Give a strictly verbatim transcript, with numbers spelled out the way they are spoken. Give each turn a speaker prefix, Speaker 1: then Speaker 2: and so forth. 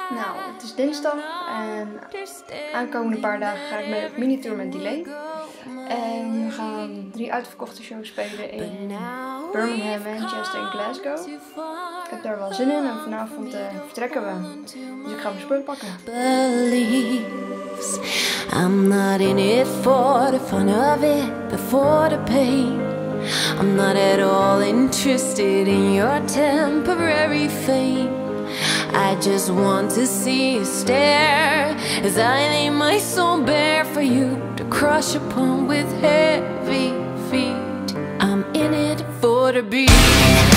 Speaker 1: Nou, het is dinsdag en aankomende paar dagen ga ik mee op minitour met Delay. En we gaan drie uitverkochte shows spelen in Birmingham, Manchester en Glasgow. Ik heb daar wel zin in en vanavond uh, vertrekken we. Dus ik ga mijn spullen pakken.
Speaker 2: I'm not in it for the fun of it, but for the pain. I'm not at all interested in your temporary fame. I just want to see you stare as I lay my soul bare for you to crush upon with heavy feet. I'm in it for the beat.